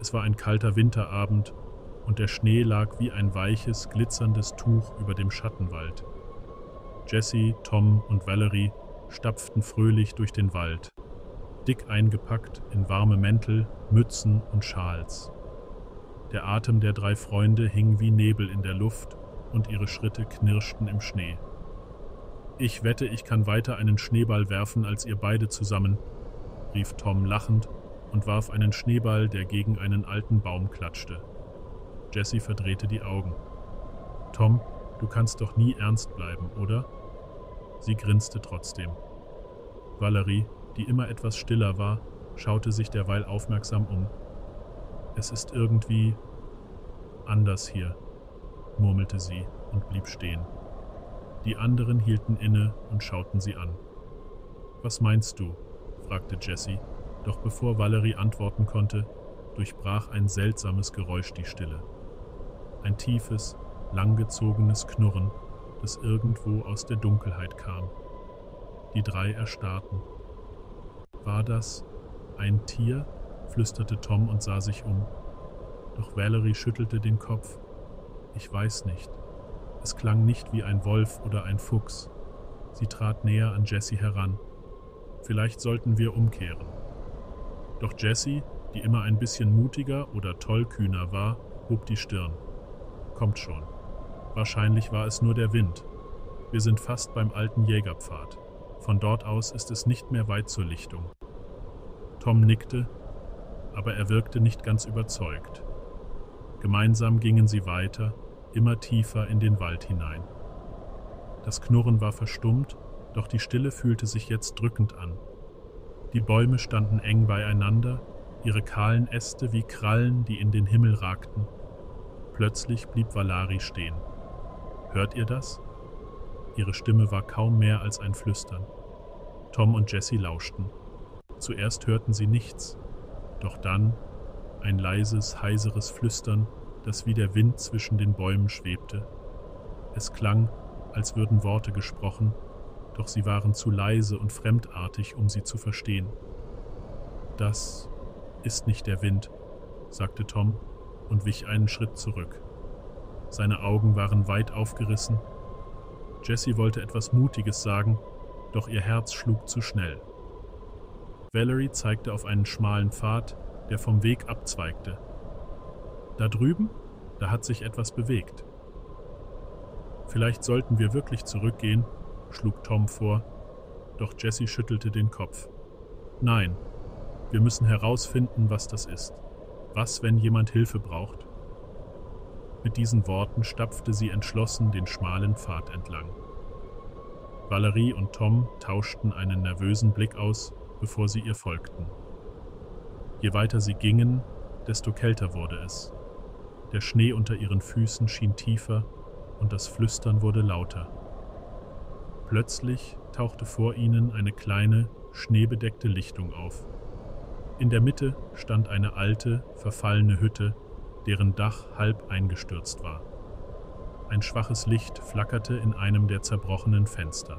Es war ein kalter Winterabend und der Schnee lag wie ein weiches, glitzerndes Tuch über dem Schattenwald. Jessie, Tom und Valerie stapften fröhlich durch den Wald, dick eingepackt in warme Mäntel, Mützen und Schals. Der Atem der drei Freunde hing wie Nebel in der Luft und ihre Schritte knirschten im Schnee. »Ich wette, ich kann weiter einen Schneeball werfen als ihr beide zusammen«, rief Tom lachend und warf einen Schneeball, der gegen einen alten Baum klatschte. Jessie verdrehte die Augen. »Tom, du kannst doch nie ernst bleiben, oder?« Sie grinste trotzdem. Valerie, die immer etwas stiller war, schaute sich derweil aufmerksam um. »Es ist irgendwie anders hier«, murmelte sie und blieb stehen. Die anderen hielten inne und schauten sie an. »Was meinst du?«, fragte Jessie, doch bevor Valerie antworten konnte, durchbrach ein seltsames Geräusch die Stille. Ein tiefes, langgezogenes Knurren, das irgendwo aus der Dunkelheit kam. Die drei erstarrten. »War das ein Tier?«, flüsterte Tom und sah sich um. Doch Valerie schüttelte den Kopf. »Ich weiß nicht. Es klang nicht wie ein Wolf oder ein Fuchs.« Sie trat näher an Jessie heran. »Vielleicht sollten wir umkehren.« Doch Jessie, die immer ein bisschen mutiger oder tollkühner war, hob die Stirn. »Kommt schon. Wahrscheinlich war es nur der Wind. Wir sind fast beim alten Jägerpfad. Von dort aus ist es nicht mehr weit zur Lichtung.« Tom nickte, aber er wirkte nicht ganz überzeugt. Gemeinsam gingen sie weiter, immer tiefer in den Wald hinein. Das Knurren war verstummt, doch die Stille fühlte sich jetzt drückend an. Die Bäume standen eng beieinander, ihre kahlen Äste wie Krallen, die in den Himmel ragten. Plötzlich blieb Valerie stehen. »Hört ihr das?« Ihre Stimme war kaum mehr als ein Flüstern. Tom und Jessie lauschten. Zuerst hörten sie nichts, doch dann ein leises, heiseres Flüstern, das wie der Wind zwischen den Bäumen schwebte. Es klang, als würden Worte gesprochen, doch sie waren zu leise und fremdartig, um sie zu verstehen. »Das ist nicht der Wind«, sagte Tom und wich einen Schritt zurück. Seine Augen waren weit aufgerissen. Jessie wollte etwas Mutiges sagen, doch ihr Herz schlug zu schnell. Valerie zeigte auf einen schmalen Pfad, der vom Weg abzweigte. »Da drüben? Da hat sich etwas bewegt.« »Vielleicht sollten wir wirklich zurückgehen«, schlug Tom vor, doch Jessie schüttelte den Kopf. »Nein, wir müssen herausfinden, was das ist. Was, wenn jemand Hilfe braucht?« Mit diesen Worten stapfte sie entschlossen den schmalen Pfad entlang. Valerie und Tom tauschten einen nervösen Blick aus, bevor sie ihr folgten. Je weiter sie gingen, desto kälter wurde es. Der Schnee unter ihren Füßen schien tiefer und das Flüstern wurde lauter. Plötzlich tauchte vor ihnen eine kleine, schneebedeckte Lichtung auf. In der Mitte stand eine alte, verfallene Hütte, deren Dach halb eingestürzt war. Ein schwaches Licht flackerte in einem der zerbrochenen Fenster.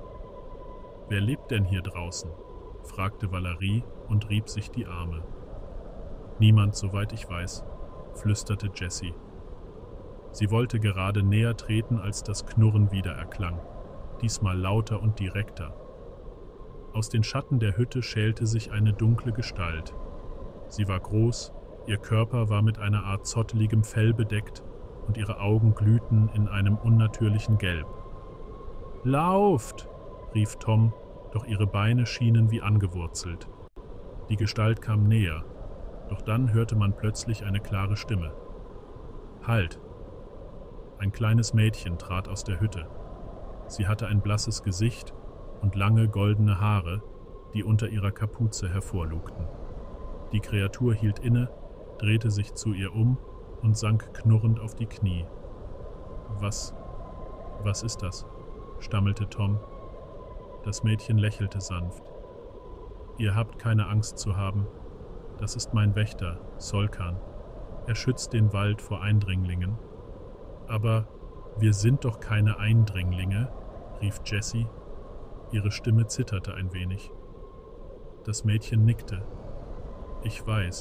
»Wer lebt denn hier draußen?«, fragte Valerie und rieb sich die Arme. »Niemand, soweit ich weiß«, flüsterte Jessie. Sie wollte gerade näher treten, als das Knurren wieder erklang, diesmal lauter und direkter. Aus den Schatten der Hütte schälte sich eine dunkle Gestalt. Sie war groß, ihr Körper war mit einer Art zotteligem Fell bedeckt und ihre Augen glühten in einem unnatürlichen Gelb. »Lauft!« rief Tom, doch ihre Beine schienen wie angewurzelt. Die Gestalt kam näher, doch dann hörte man plötzlich eine klare Stimme. »Halt!« Ein kleines Mädchen trat aus der Hütte. Sie hatte ein blasses Gesicht und lange goldene Haare, die unter ihrer Kapuze hervorlugten. Die Kreatur hielt inne, drehte sich zu ihr um und sank knurrend auf die Knie. Was ist das?«, stammelte Tom. Das Mädchen lächelte sanft. »Ihr habt keine Angst zu haben. Das ist mein Wächter, Solkan. Er schützt den Wald vor Eindringlingen.« »Aber wir sind doch keine Eindringlinge«, rief Jessie. Ihre Stimme zitterte ein wenig. Das Mädchen nickte. »Ich weiß.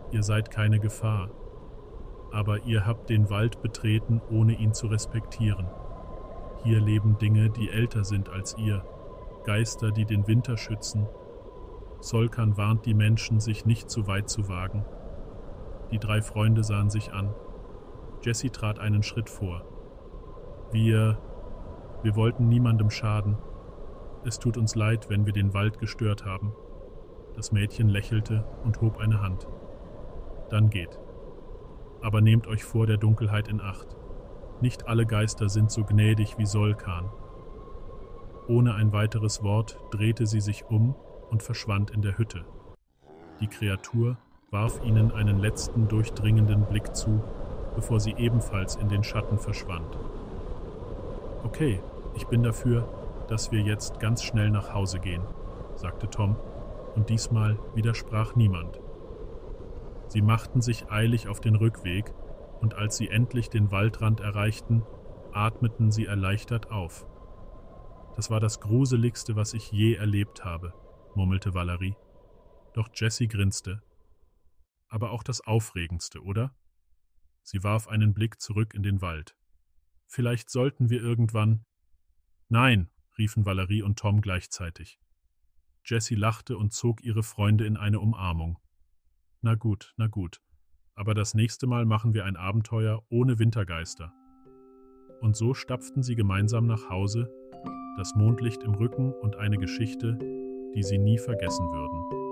Ihr seid keine Gefahr, aber ihr habt den Wald betreten, ohne ihn zu respektieren. Hier leben Dinge, die älter sind als ihr, Geister, die den Winter schützen. Solkan warnt die Menschen, sich nicht zu weit zu wagen. Die 3 Freunde sahen sich an. Jessie trat einen Schritt vor. Wir wollten niemandem schaden. Es tut uns leid, wenn wir den Wald gestört haben. Das Mädchen lächelte und hob eine Hand. Dann geht. Aber nehmt euch vor der Dunkelheit in Acht. Nicht alle Geister sind so gnädig wie Solkan. Ohne ein weiteres Wort drehte sie sich um und verschwand in der Hütte. Die Kreatur warf ihnen einen letzten durchdringenden Blick zu, bevor sie ebenfalls in den Schatten verschwand. Okay, ich bin dafür, dass wir jetzt ganz schnell nach Hause gehen, sagte Tom, und diesmal widersprach niemand. Sie machten sich eilig auf den Rückweg, und als sie endlich den Waldrand erreichten, atmeten sie erleichtert auf. Das war das Gruseligste, was ich je erlebt habe, murmelte Valerie. Doch Jessie grinste. Aber auch das Aufregendste, oder? Sie warf einen Blick zurück in den Wald. Vielleicht sollten wir irgendwann... Nein, riefen Valerie und Tom gleichzeitig. Jessie lachte und zog ihre Freunde in eine Umarmung. Na gut, aber das nächste Mal machen wir ein Abenteuer ohne Wintergeister. Und so stapften sie gemeinsam nach Hause, das Mondlicht im Rücken und eine Geschichte, die sie nie vergessen würden.